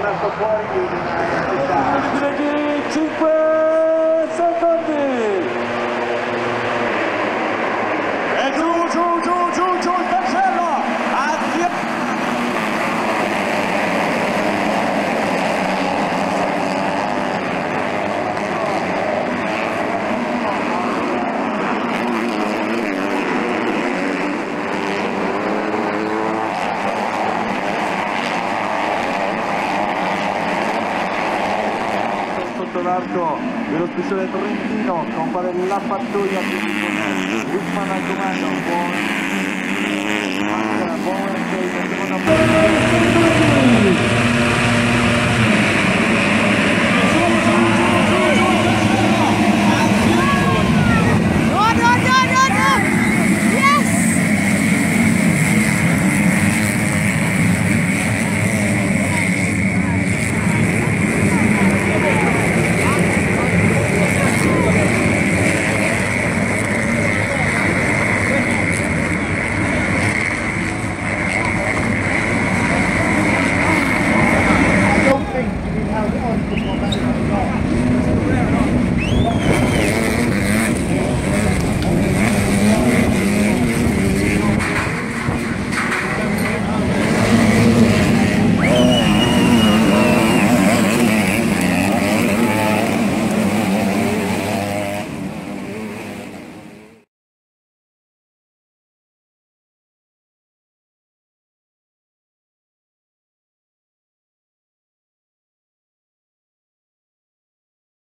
rimasto fuori di una 5 secondi. E giù il cancello. Sotto l'arco dello speciale Trentino con quale la pattuglia Wittmann al comando, buon seconda